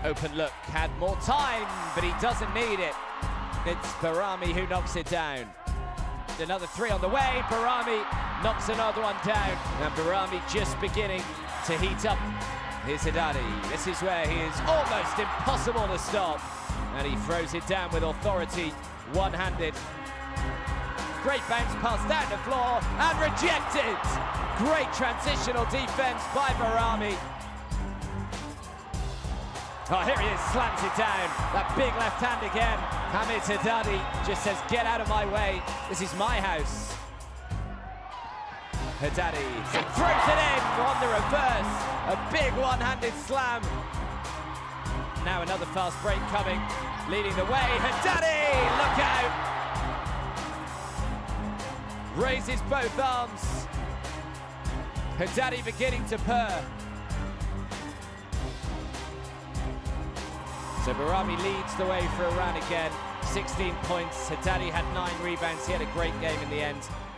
Open look, had more time, but he doesn't need it. It's Behrami who knocks it down. Another three on the way, Behrami knocks another one down. And Behrami just beginning to heat up. Here's Haddadi. This is where he is almost impossible to stop. And he throws it down with authority, one-handed. Great bounce pass down the floor and rejected. Great transitional defense by Behrami. Oh, here he is, slams it down. That big left hand again. Hamid Haddadi just says, get out of my way. This is my house. Haddadi throws it in on the reverse. A big one-handed slam. Now another fast break coming, leading the way. Haddadi, look out. Raises both arms. Haddadi beginning to purr. So Behrami leads the way for Iran again. 16 points. Haddadi had 9 rebounds. He had a great game in the end.